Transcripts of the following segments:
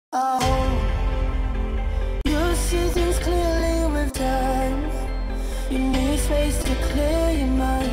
Oh, you see things clearly with time. You need space to clear your mind.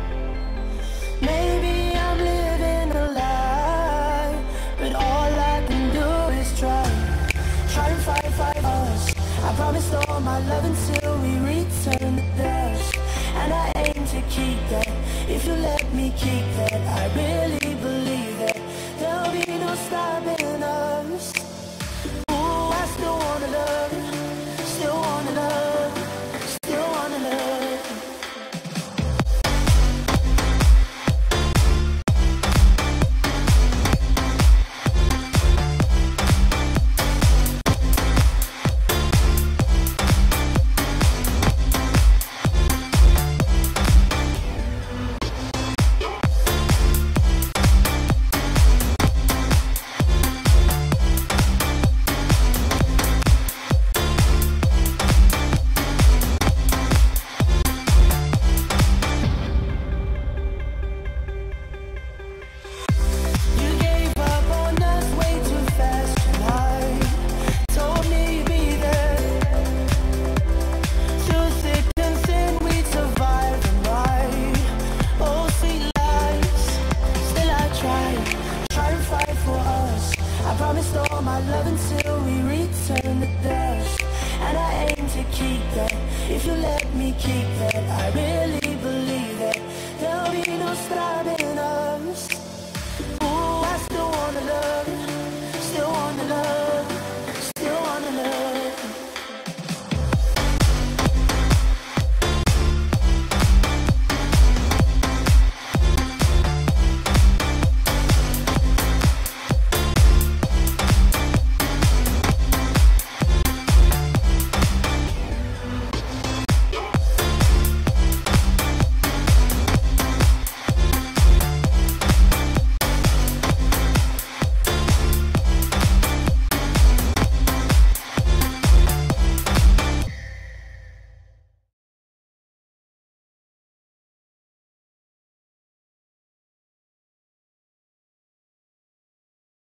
Maybe I'm living a lie, but all I can do is try and fight us. I promised all my love until we return to dust, and I aim to keep that. If you let me keep that, I really believe that there'll be no stopping us. Ooh, I still wanna love, still wanna love, still wanna love. I promised all my love until we return to dust, and I aim to keep that. If you let me keep that, I really believe that there'll be no stopping us.